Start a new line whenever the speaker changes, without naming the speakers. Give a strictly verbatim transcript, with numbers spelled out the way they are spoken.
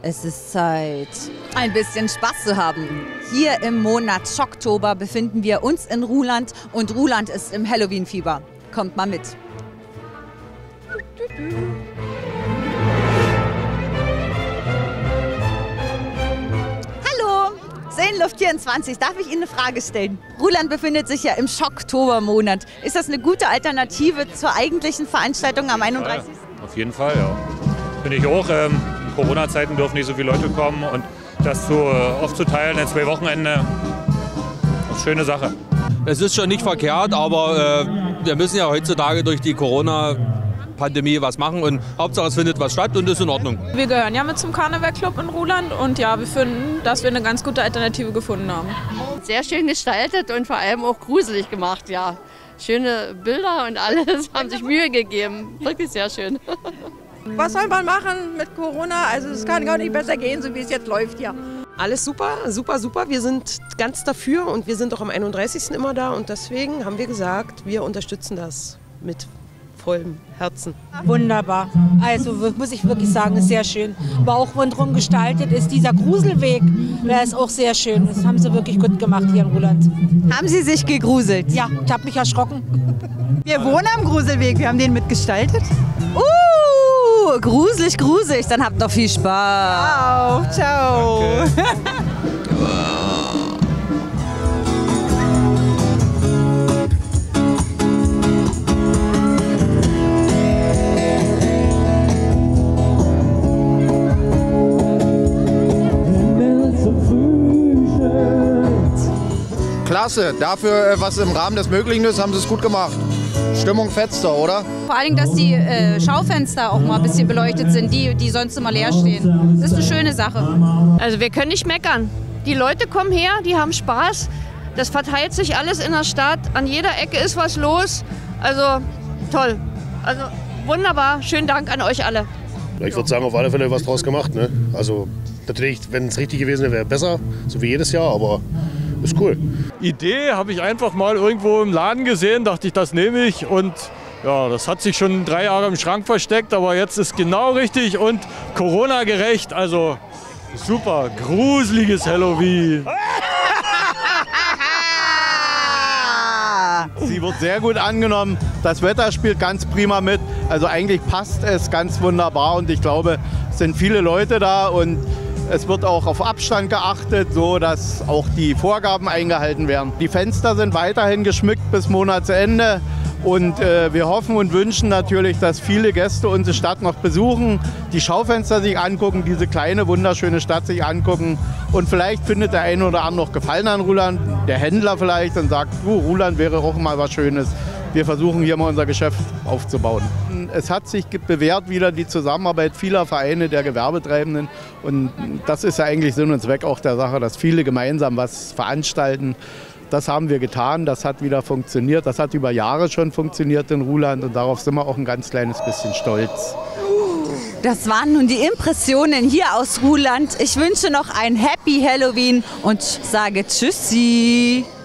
Es ist Zeit, ein bisschen Spaß zu haben. Hier im Monat Schocktober befinden wir uns in Ruhland und Ruhland ist im Halloween-Fieber. Kommt mal mit. Hallo, Seenluft vierundzwanzig. Darf ich Ihnen eine Frage stellen? Ruhland befindet sich ja im Schocktobermonat. Ist das eine gute Alternative zur eigentlichen Veranstaltung am einunddreißigsten?
Ja, auf jeden Fall, ja. Finde ich auch. Ähm, Corona-Zeiten dürfen nicht so viele Leute kommen und das so äh, aufzuteilen in zwei Wochenende, ist eine schöne Sache.
Es ist schon nicht verkehrt, aber äh, wir müssen ja heutzutage durch die Corona-Pandemie was machen und Hauptsache es findet was statt und ist in Ordnung.
Wir gehören ja mit zum Karnevalclub in Ruhland und ja, wir finden, dass wir eine ganz gute Alternative gefunden haben.
Sehr schön gestaltet und vor allem auch gruselig gemacht, ja. Schöne Bilder und alles, haben sich Mühe gegeben. Wirklich sehr schön.
Was soll man machen mit Corona? Also es kann gar nicht besser gehen, so wie es jetzt läuft hier.
Alles super, super, super. Wir sind ganz dafür und wir sind auch am einunddreißigsten immer da. Und deswegen haben wir gesagt, wir unterstützen das mit vollem Herzen.
Wunderbar. Also muss ich wirklich sagen, ist sehr schön. Aber auch rundherum gestaltet ist dieser Gruselweg, der ist auch sehr schön. Das haben sie wirklich gut gemacht hier in Ruhland.
Haben Sie sich gegruselt?
Ja, ich habe mich erschrocken.
Wir wohnen am Gruselweg, wir haben den mitgestaltet. Uh! Gruselig, gruselig. Dann habt noch viel Spaß. Ciao, ciao.
Klasse. Dafür, was im Rahmen des Möglichen ist, haben sie es gut gemacht. Stimmung fetzer, oder?
Vor allem, dass die äh, Schaufenster auch mal ein bisschen beleuchtet sind, die, die sonst immer leer stehen. Das ist eine schöne Sache.
Also wir können nicht meckern. Die Leute kommen her, die haben Spaß. Das verteilt sich alles in der Stadt. An jeder Ecke ist was los. Also toll. Also wunderbar. Schönen Dank an euch alle.
Ich würde sagen, auf alle Fälle was draus gemacht. Ne? Also natürlich, wenn es richtig gewesen wäre, wäre besser, so wie jedes Jahr, aber ist cool.
Idee habe ich einfach mal irgendwo im Laden gesehen, dachte ich, das nehme ich und ja, das hat sich schon drei Jahre im Schrank versteckt, aber jetzt ist genau richtig und Corona-gerecht, also super, gruseliges Halloween.
Sie wird sehr gut angenommen, das Wetter spielt ganz prima mit, also eigentlich passt es ganz wunderbar und ich glaube, es sind viele Leute da und es wird auch auf Abstand geachtet, so dass auch die Vorgaben eingehalten werden. Die Fenster sind weiterhin geschmückt bis Monatsende und äh, wir hoffen und wünschen natürlich, dass viele Gäste unsere Stadt noch besuchen, die Schaufenster sich angucken, diese kleine wunderschöne Stadt sich angucken und vielleicht findet der eine oder andere noch Gefallen an Ruhland, der Händler vielleicht und sagt, du, Ruhland wäre auch mal was Schönes. Wir versuchen hier mal unser Geschäft aufzubauen. Es hat sich bewährt wieder die Zusammenarbeit vieler Vereine der Gewerbetreibenden und das ist ja eigentlich Sinn und Zweck auch der Sache, dass viele gemeinsam was veranstalten. Das haben wir getan, das hat wieder funktioniert, das hat über Jahre schon funktioniert in Ruhland und darauf sind wir auch ein ganz kleines bisschen stolz.
Das waren nun die Impressionen hier aus Ruhland. Ich wünsche noch ein Happy Halloween und sage Tschüssi.